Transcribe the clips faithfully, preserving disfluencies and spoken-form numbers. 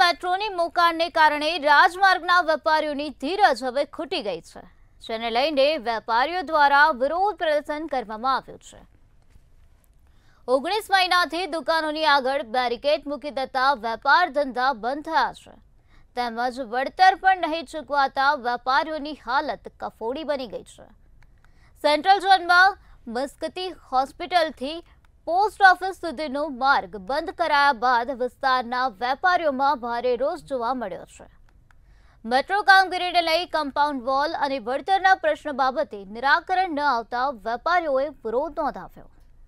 મેટ્રોની મોકાણને કારણે રાજમાર્ગના વેપારીઓની ધીરજ હવે ખૂટી ગઈ છે, જેને લઈને વેપારીઓ દ્વારા વિરોધ પ્રદર્શન કરવામાં આવ્યું છે। ઓગણીસ મહિનાથી દુકાનોની આગળ બેરિકેડ મૂકી દેતા વેપાર ધંધા બંધ થયા છે, તેમજ વળતર પણ નહીં ચૂકવાતા વેપારીઓની હાલત કફોડી બની ગઈ છે। સેન્ટ્રલ ઝોનમાં મસ્કતી હોસ્પિટલથી પોસ્ટ ઓફિસ સુધીનો માર્ગ બંધ કરાયા બાદ વિસ્તારના વેપારીઓમાં ભારે રોષ જોવા મળ્યો છે। મેટ્રો કામગીરીને લઈ કમ્પાઉન્ડ વોલ અને વળતરના પ્રશ્ન બાબતે નિરાકરણ ન આવતા વેપારીઓએ વિરોધ નોંધાવ્યો।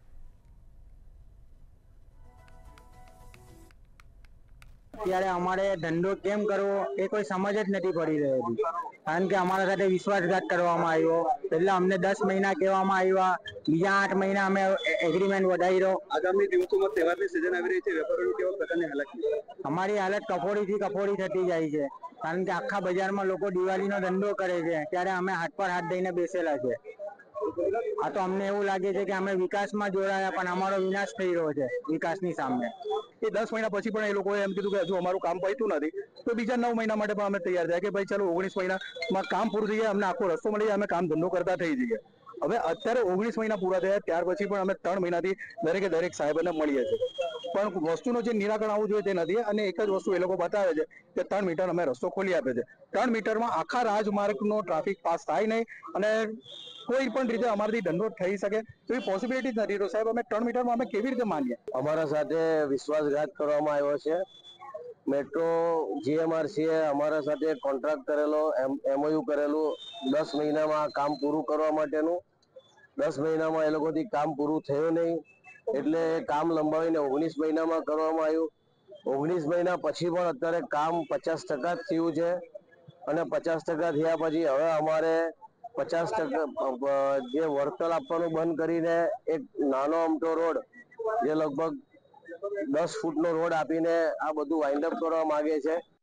ત્યારે અમારે ધંધો કેમ કરવો એ કોઈ સમજ જ નથી પડી રહી હતી, કારણ કે અમારા સાથે વિશ્વાસઘાત કરવામાં આવ્યો। પહેલા અમને દસ મહિના કહેવામાં આવ્યા, બીજા આઠ મહિના અમે એગ્રીમેન્ટ વધાર્યો। આગામી દિવસોમાં તહેવારની સિઝન આવી રહી છે, વેપારીઓની કેવા પ્રકારની હાલત? અમારી હાલત કફોડીથી કફોડી થતી જાય છે, કારણ કે આખા બજારમાં લોકો દિવાળીનો ધંધો કરે છે, ત્યારે અમે હાથ પર હાથ દઈને બેસેલા છે। આ તો અમને એવું લાગે છે કે અમે વિકાસમાં જોડાયા, પણ અમારો વિનાશ થઈ રહ્યો છે વિકાસની સામે। એ દસ મહિના પછી પણ એ લોકોએ એમ કીધું કે હજુ અમારું કામ પત્યું નથી, તો બીજા નવ મહિના માટે પણ અમે તૈયાર થયા કે ભાઈ ચાલો ઓગણીસ મહિનામાં કામ પૂરું થઈ જાય, અમને આખો રસ્તો મળી જાય, અમે કામ ધંધો કરતા થઈ જઈએ। હવે અત્યારે ઓગણીસ મહિના પૂરા થયા, ત્યાર પછી પણ અમે ત્રણ મહિનાથી દરેકે દરેક સાહેબને મળીએ છીએ, પણ વસ્તુનું જે નિરાકરણ આવવું જોઈએ તે નથી। અને એક જ વસ્તુ એ લોકો બતાવે છે કે ત્રણ મીટર અમે રસ્તો ખોલી આપે છે, ત્રણ મીટરમાં આખા રાજમાર્ગનો ટ્રાફિક પાસ થાય નહીં અને કોઈ પણ રીતે અમારાથી ધંધો થઈ શકે એવી પોસિબિલિટી જ નથી। તો સાહેબ અમે ત્રણ મીટરમાં અમે કેવી રીતે માનીએ? અમારા સાથે વિશ્વાસઘાત કરવામાં આવ્યો છે। મેટ્રો જીએમઆરસીએ અમારા સાથે કોન્ટ્રાક્ટ કરેલો, એમઓયુ કરેલું દસ મહિનામાં કામ પૂરું કરવા માટેનું, દસ મહિનામાં એ લોકોથી કામ પૂરું થયું નહીં, એટલે કામ લંબાવીને ઓગણીસ મહિનામાં કરવામાં આવ્યું। ઓગણીસ મહિના પછી પણ અત્યારે કામ પચાસ ટકા જ થયું છે, અને પચાસ ટકા થયા પછી હવે અમારે પચાસ ટકા જે વળતર આપવાનું બંધ કરીને એક નાનો અમથો રોડ જે લગભગ દસ ફૂટનો રોડ આપીને આ બધું વાઇન્ડ અપ કરવા માંગે છે।